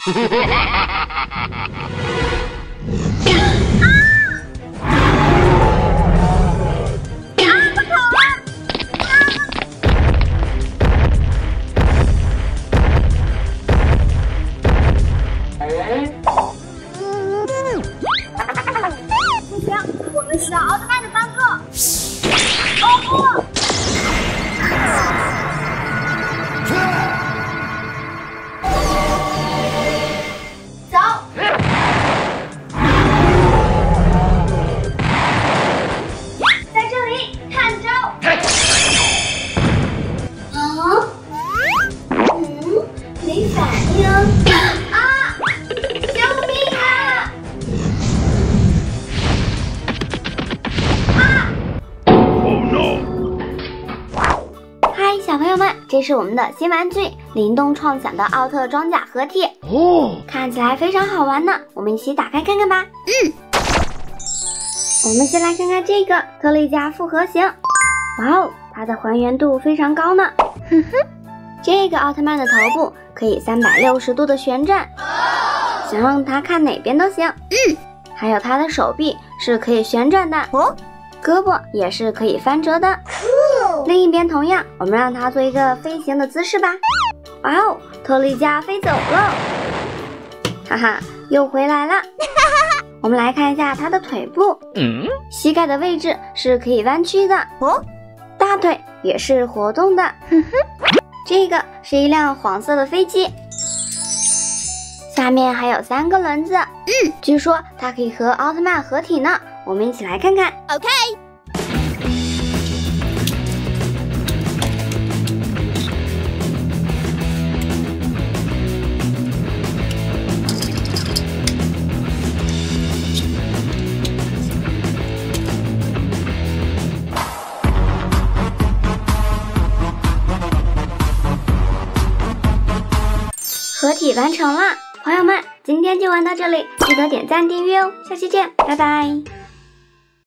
不行，我们需要奥特曼的帮助。哦不！走。在这里，看招！啊？没反应。啊！救命啊！嗨，小朋友们，这是我们的新玩具灵动创想的奥特装甲合体哦，看起来非常好玩呢，我们一起打开看看吧。我们先来看看这个特利迦复合型，哇哦，它的还原度非常高呢。哼哼，这个奥特曼的头部可以360度的旋转，想让它看哪边都行。还有它的手臂是可以旋转的哦，胳膊也是可以翻折的。另一边同样，我们让它做一个飞行的姿势吧。哇哦，特利迦飞走了，哈哈，又回来了。我们来看一下它的腿部，膝盖的位置是可以弯曲的哦，大腿也是活动的。这个是一辆黄色的飞机，下面还有3个轮子。据说它可以和奥特曼合体呢，我们一起来看看。OK。合体完成了，朋友们，今天就玩到这里，记得点赞订阅哦，下期见，拜拜。